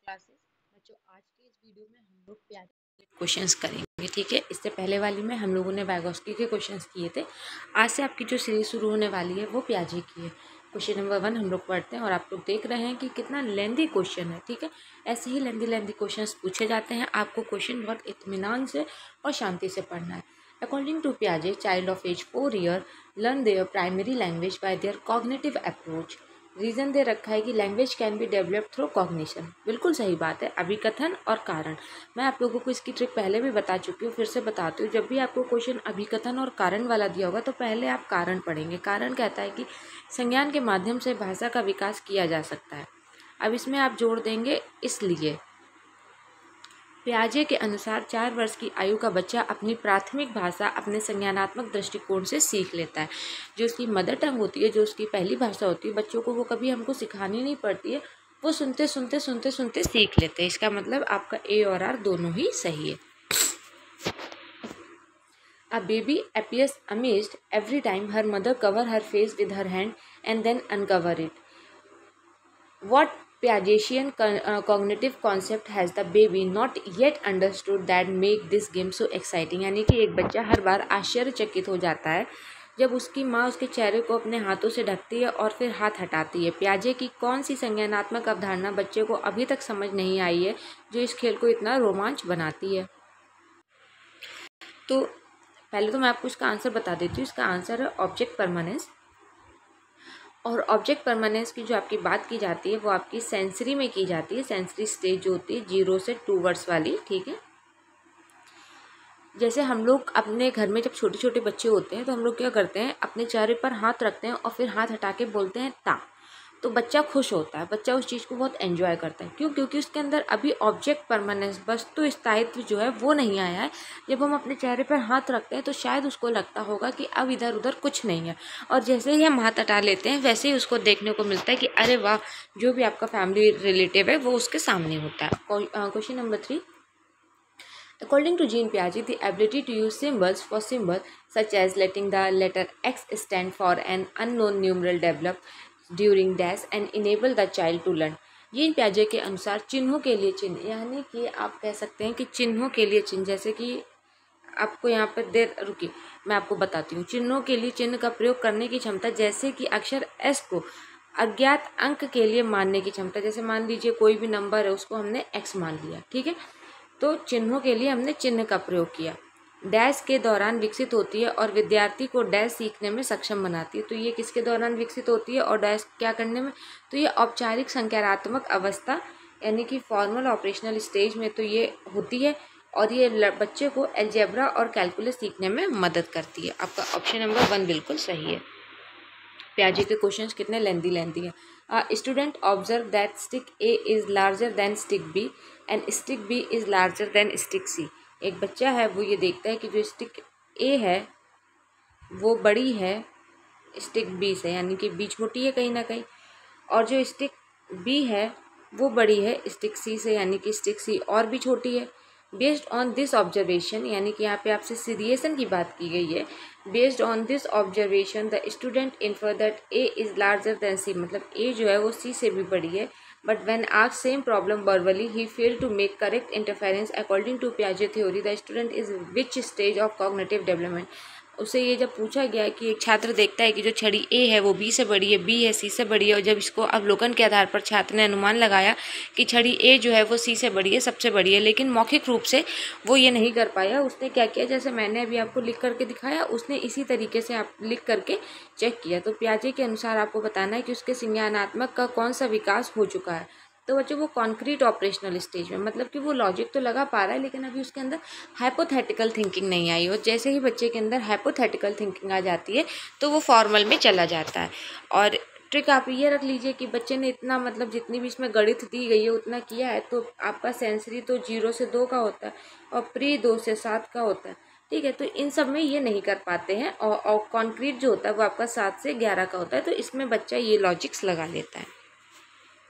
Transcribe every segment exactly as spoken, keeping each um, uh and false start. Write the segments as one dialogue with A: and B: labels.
A: Classes बच्चों, आज के इस वीडियो में हम लोग प्याजे के क्वेश्चंस करेंगे। ठीक है, इससे पहले वाली में हम लोगों ने वाइगोत्स्की के क्वेश्चंस किए थे। आज से आपकी जो सीरीज शुरू होने वाली है वो प्याजे की है। क्वेश्चन नंबर वन हम लोग पढ़ते हैं और आप लोग देख रहे हैं कि कितना लेंदी क्वेश्चन है। ठीक है, ऐसे ही लेंदी लेंदी क्वेश्चंस पूछे जाते हैं। आपको क्वेश्चन बहुत इत्मीनान से और शांति से पढ़ना है। अकॉर्डिंग टू प्याजे, child of age four year learn their primary language by their cognitive approach. Reason दे रखा है कि language can be developed through cognition. बिल्कुल सही बात है। अभिकथन और कारण, मैं आप लोगों को इसकी ट्रिक पहले भी बता चुकी हूँ, फिर से बताती हूँ। जब भी आपको क्वेश्चन अभिकथन और कारण वाला दिया होगा तो पहले आप कारण पढ़ेंगे। कारण कहता है कि संज्ञान के माध्यम से भाषा का विकास किया जा सकता है। अब इसमें आप जोड़ देंगे इसलिए। प्याजे के अनुसार चार वर्ष की आयु का बच्चा अपनी प्राथमिक भाषा अपने संज्ञानात्मक दृष्टिकोण से सीख लेता है। जो उसकी मदर टंग होती है, जो उसकी पहली भाषा होती है, बच्चों को वो कभी हमको सिखानी नहीं पड़ती है, वो सुनते सुनते सुनते सुनते सीख लेते हैं। इसका मतलब आपका ए और आर दोनों ही सही है। A baby appears amazed every time her mother cover her face with her hand and then uncover it. What Piagetian uh, cognitive concept has the baby not yet understood that make this game so exciting? यानी कि एक बच्चा हर बार आश्चर्यचकित हो जाता है जब उसकी माँ उसके चेहरे को अपने हाथों से ढकती है और फिर हाथ हटाती है। प्याजे की कौन सी संज्ञानात्मक अवधारणा बच्चे को अभी तक समझ नहीं आई है जो इस खेल को इतना रोमांच बनाती है? तो पहले तो मैं आपको इसका आंसर बता देती हूँ। इसका आंसर है ऑब्जेक्ट परमानेंस। और ऑब्जेक्ट परमानेंस की जो आपकी बात की जाती है वो आपकी सेंसरी में की जाती है। सेंसरी स्टेज जो होती है जीरो से टू वर्ड्स वाली। ठीक है, जैसे हम लोग अपने घर में जब छोटे छोटे बच्चे होते हैं तो हम लोग क्या करते हैं, अपने चेहरे पर हाथ रखते हैं और फिर हाथ हटा के बोलते हैं ता। तो बच्चा खुश होता है, बच्चा उस चीज़ को बहुत एंजॉय करता है। क्यों? क्योंकि उसके अंदर अभी ऑब्जेक्ट परमानेंस, वस्तु स्थायित्व जो है वो नहीं आया है। जब हम अपने चेहरे पर हाथ रखते हैं तो शायद उसको लगता होगा कि अब इधर उधर कुछ नहीं है, और जैसे ही हम हाथ हटा लेते हैं वैसे ही उसको देखने को मिलता है कि अरे वाह, जो भी आपका फैमिली रिलेटिव है वो उसके सामने होता है। Question number three, according to Jean Piaget, the ability to use symbols for symbol such as letting the letter X stand for an unknown numeral develop during dash and enable the child to learn. Jean प्याजे के अनुसार चिन्हों के लिए चिन्ह, यानी कि आप कह सकते हैं कि चिन्हों के लिए चिन्ह, जैसे कि आपको यहाँ पर देर रुकी मैं आपको बताती हूँ। चिन्हों के लिए चिन्ह का प्रयोग करने की क्षमता, जैसे कि अक्षर एस को अज्ञात अंक के लिए मानने की क्षमता। जैसे मान लीजिए कोई भी नंबर है, उसको हमने एक्स मान लिया। ठीक है, तो चिन्हों के लिए हमने चिन्ह का प्रयोग किया। डैश के दौरान विकसित होती है और विद्यार्थी को डैश सीखने में सक्षम बनाती है। तो ये किसके दौरान विकसित होती है और डैश क्या करने में? तो ये औपचारिक संख्यात्मक अवस्था यानी कि फॉर्मल ऑपरेशनल स्टेज में तो ये होती है, और ये बच्चे को अलजेब्रा और कैलकुलस सीखने में मदद करती है। आपका ऑप्शन नंबर वन बिल्कुल सही है। प्याजे के क्वेश्चंस कितने लेंदी लेंदी हैं। Student observe that stick A is larger than stick B and stick B is larger than stick C. एक बच्चा है वो ये देखता है कि जो स्टिक ए है वो बड़ी है स्टिक बी से, यानी कि बी छोटी है कहीं ना कहीं, और जो स्टिक बी है वो बड़ी है स्टिक सी से, यानी कि स्टिक सी और भी छोटी है। बेस्ड ऑन दिस ऑब्जर्वेशन, यानी कि यहाँ पे आपसे सीरियसन की बात की गई है। Based on this observation the student infer that A is larger than C, मतलब ए जो है वो सी से भी बड़ी है। But when asked same problem verbally he failed to make correct interference. According to पियाजे theory the student is which stage of cognitive development. उसे ये जब पूछा गया कि एक छात्र देखता है कि जो छड़ी ए है वो बी से बड़ी है, बी है सी से बड़ी है, और जब इसको अवलोकन के आधार पर छात्र ने अनुमान लगाया कि छड़ी ए जो है वो सी से बड़ी है, सबसे बड़ी है, लेकिन मौखिक रूप से वो ये नहीं कर पाया। उसने क्या किया, जैसे मैंने अभी आपको लिख करके दिखाया, उसने इसी तरीके से आप लिख करके चेक किया। तो प्याजे के अनुसार आपको बताना है कि उसके संज्ञानात्मक का कौन सा विकास हो चुका है। तो बच्चों वो कॉन्क्रीट ऑपरेशनल स्टेज में, मतलब कि वो लॉजिक तो लगा पा रहा है लेकिन अभी उसके अंदर हाइपोथेटिकल थिंकिंग नहीं आई। और जैसे ही बच्चे के अंदर हाइपोथेटिकल थिंकिंग आ जाती है तो वो फॉर्मल में चला जाता है। और ट्रिक आप ये रख लीजिए कि बच्चे ने इतना, मतलब जितनी भी इसमें गणित दी गई है उतना किया है, तो आपका सेंसरी तो जीरो से दो का होता है और प्री दो से सात का होता है। ठीक है, तो इन सब में ये नहीं कर पाते हैं, और, और कॉन्क्रीट जो होता है वो आपका सात से ग्यारह का होता है, तो इसमें बच्चा ये लॉजिक्स लगा लेता है।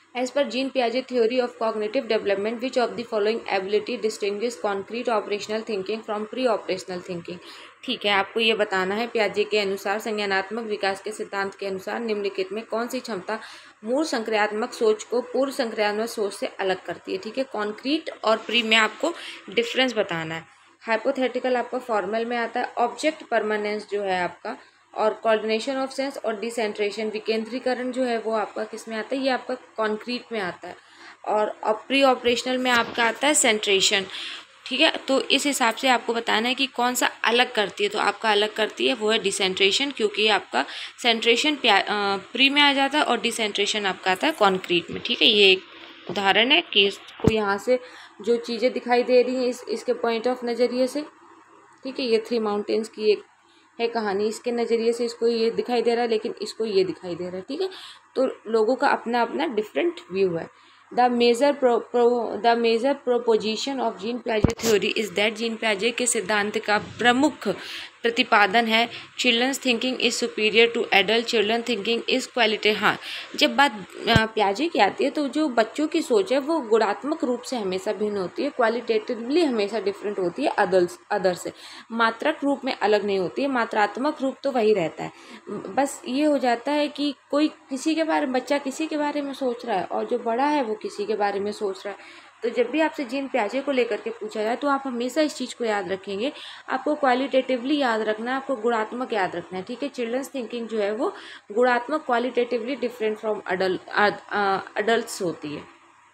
A: As per Jean Piaget theory of cognitive development, which of the following ability distinguishes concrete operational thinking from pre-operational thinking? ठीक है, आपको ये बताना है पियाजे के अनुसार संज्ञानात्मक विकास के सिद्धांत के अनुसार निम्नलिखित में कौन सी क्षमता मूल संक्रियात्मक सोच को पूर्व संक्रियात्मक सोच से अलग करती है। ठीक है, कॉन्क्रीट और प्री में आपको डिफरेंस बताना है। हाइपोथेटिकल आपका फॉर्मल में आता है। ऑब्जेक्ट परमानेंस जो है आपका, और कोऑर्डिनेशन ऑफ सेंस और डिसेंट्रेशन विकेंद्रीकरण जो है वो आपका किस में आता है, ये आपका कॉन्क्रीट में आता है। और प्री ऑपरेशनल में आपका आता है सेंट्रेशन। ठीक है, तो इस हिसाब से आपको बताना है कि कौन सा अलग करती है। तो आपका अलग करती है वो है डिसेंट्रेशन, क्योंकि आपका सेंट्रेशन प्री में आ जाता है और डिसेंट्रेशन आपका आता है कॉन्क्रीट में। ठीक है, ये एक उदाहरण है कि इसको यहाँ से जो चीज़ें दिखाई दे रही हैं इस इसके पॉइंट ऑफ नज़रिए से। ठीक है, ये थ्री माउंटेन्स की एक है कहानी, इसके नज़रिए से इसको ये दिखाई दे रहा है, लेकिन इसको ये दिखाई दे रहा है। ठीक है, तो लोगों का अपना अपना डिफरेंट व्यू है। The major pro pro the major proposition of gene पियाजे theory is that gene पियाजे के सिद्धांत का प्रमुख प्रतिपादन है children's thinking is superior to adult children thinking is quality. हाँ, जब बात पियाजे की आती है तो जो बच्चों की सोच है वो गुणात्मक रूप से हमेशा भिन्न होती है, क्वालिटेटिवली हमेशा डिफरेंट होती है अदल्स अदर से। मात्रक रूप में अलग नहीं होती है, मात्रात्मक रूप तो वही रहता है। बस ये हो जाता है कि कोई किसी के बारे में, बच्चा किसी के बारे में सोच रहा है और जो बड़ा है वो किसी के बारे में सोच रहा है। तो जब भी आपसे जीन पियाजे को लेकर के पूछा जाए तो आप हमेशा इस चीज़ को याद रखेंगे। आपको क्वालिटेटिवली याद रखना है, आपको गुणात्मक याद रखना है। ठीक है, चिल्ड्रंस थिंकिंग जो है वो गुणात्मक qualitatively different from adult adults होती है।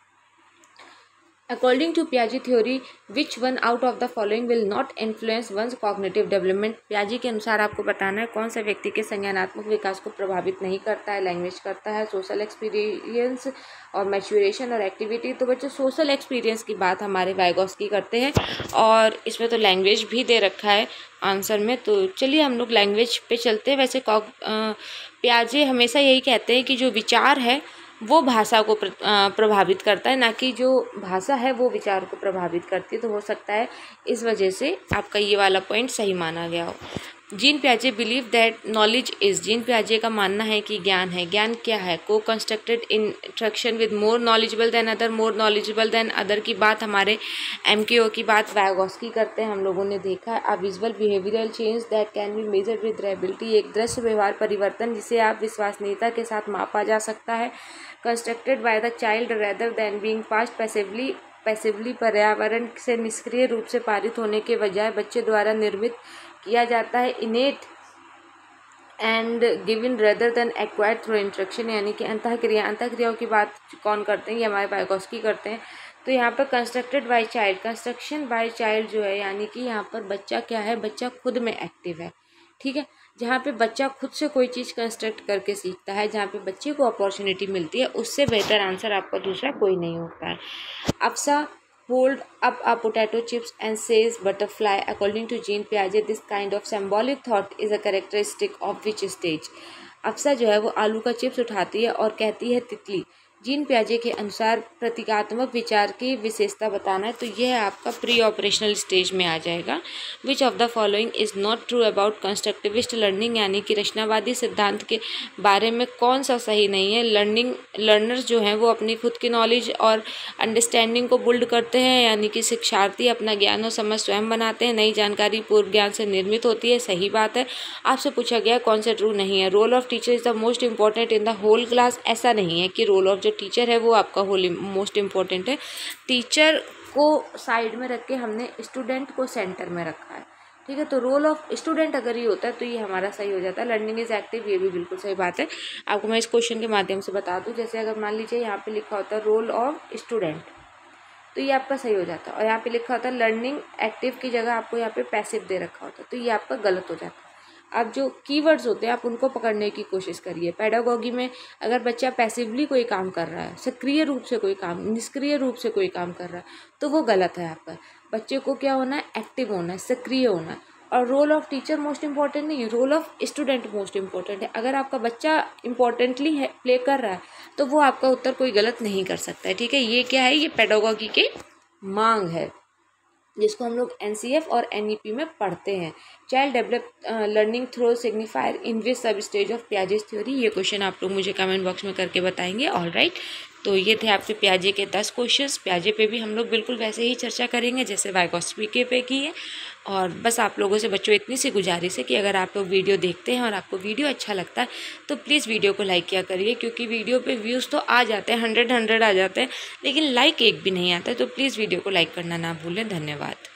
A: According to Piaget theory, which one out of the following will not influence one's cognitive development? पियाजे के अनुसार आपको बताना है कौन सा व्यक्ति के संज्ञानात्मक विकास को प्रभावित नहीं करता है। लैंग्वेज करता है, सोशल एक्सपीरियंस और मैच्योरेशन और एक्टिविटी। तो बच्चों पियाजे एक्सपीरियंस की बात हमारे वाइगोस्की करते हैं और इसमें तो लैंग्वेज भी दे रखा है आंसर में। तो चलिए हम लोग लैंग्वेज पे चलते हैं। वैसे पियाजे हमेशा यही कहते हैं कि जो विचार है वो भाषा को प्रभावित करता है, ना कि जो भाषा है वो विचार को प्रभावित करती है। तो हो सकता है इस वजह से आपका ये वाला पॉइंट सही माना गया हो। जीन पियाजे believe that knowledge is, Jean पियाजे का मानना है कि ज्ञान है। ज्ञान क्या है? को constructed instruction with more knowledgeable than other, more knowledgeable than other की बात हमारे एम के ओ की बात वाइगोस्की करते हैं, हम लोगों ने देखा है। A visual behavioural change that can be measured with reliability, एक दृश्य व्यवहार परिवर्तन जिसे आप विश्वसनीयता के साथ मापा जा सकता है। Constructed by the child rather than being passed passively, passively पर्यावरण से निष्क्रिय रूप से पारित होने के बजाय बच्चे द्वारा निर्मित किया जाता है। Innate and given rather than acquired through instruction, यानी कि अंतःक्रिया अंतःक्रियाओं की बात कौन करते हैं? ये हमारे वाइगोस्की करते हैं। तो यहाँ पर constructed by child, construction by child जो है यानी कि यहाँ पर बच्चा क्या है, बच्चा खुद में एक्टिव है। ठीक है, जहाँ पे बच्चा खुद से कोई चीज़ कंस्ट्रक्ट करके सीखता है, जहाँ पे बच्चे को अपॉर्चुनिटी मिलती है, उससे बेहतर आंसर आपका दूसरा कोई नहीं होता है। अफसा hold up a potato chips and says butterfly. According to Jean Piaget, this kind of symbolic thought is a characteristic of which stage? अफसा जो है वो आलू का चिप्स उठाती है और कहती है तितली। जीन पियाजे के अनुसार प्रतीकात्मक विचार की विशेषता बताना है, तो यह है आपका प्री ऑपरेशनल स्टेज में आ जाएगा। Which of the following is not true about constructivist learning, यानी कि रचनावादी सिद्धांत के बारे में कौन सा सही नहीं है। लर्निंग लर्नर्स जो हैं वो अपनी खुद की नॉलेज और अंडरस्टैंडिंग को बिल्ड करते हैं, यानी कि शिक्षार्थी अपना ज्ञान और समझ स्वयं बनाते हैं। नई जानकारी पूर्व ज्ञान से निर्मित होती है, सही बात है। आपसे पूछा गया कौन सा ट्रू नहीं है। Role of teacher is the most important in the whole class, ऐसा नहीं है कि रोल ऑफ जो टीचर है वो आपका होल मोस्ट इम्पोर्टेंट है। टीचर को साइड में रख के हमने स्टूडेंट को सेंटर में रखा है। ठीक है, तो रोल ऑफ स्टूडेंट अगर ये होता है तो ये हमारा सही हो जाता है। लर्निंग इज एक्टिव, ये भी बिल्कुल सही बात है। आपको मैं इस क्वेश्चन के माध्यम से बता दूं, जैसे अगर मान लीजिए यहाँ पे लिखा होता है रोल ऑफ स्टूडेंट, तो ये आपका सही हो जाता है। और यहाँ पे लिखा होता है लर्निंग एक्टिव की जगह आपको यहाँ पे पैसिव दे रखा होता है, तो ये आपका गलत हो जाता है। अब जो कीवर्ड्स होते हैं आप उनको पकड़ने की कोशिश करिए। पेडागोगी में अगर बच्चा पैसिवली कोई काम कर रहा है, सक्रिय रूप से कोई काम, निष्क्रिय रूप से कोई काम कर रहा है, तो वो गलत है आपका। बच्चे को क्या होना है, एक्टिव होना है, सक्रिय होना है। और role of teacher most important नहीं है, role of student most important है। अगर आपका बच्चा इंपॉर्टेंटली है प्ले कर रहा है तो वो आपका उत्तर कोई गलत नहीं कर सकता है। ठीक है, ये क्या है, ये पेडागोगी की मांग है। जिसको हम लोग एन सी एफ और एन ई पी में पढ़ते हैं। Child develop learning through signifier in which sub stage of Piaget's theory, ये क्वेश्चन आप लोग मुझे कमेंट बॉक्स में करके बताएंगे। ऑल राइट, तो ये थे आपके पियाजे के दस क्वेश्चंस। पियाजे पे भी हम लोग बिल्कुल वैसे ही चर्चा करेंगे जैसे वाइगोत्स्की पे की है। और बस आप लोगों से बच्चों इतनी सी गुजारिश है कि अगर आप लोग वीडियो देखते हैं और आपको वीडियो अच्छा लगता है तो प्लीज़ वीडियो को लाइक किया करिए, क्योंकि वीडियो पे व्यूज़ तो आ जाते हैं, हंड्रेड हंड्रेड आ जाते हैं, लेकिन लाइक एक भी नहीं आता है। तो प्लीज़ वीडियो को लाइक करना ना भूलें। धन्यवाद।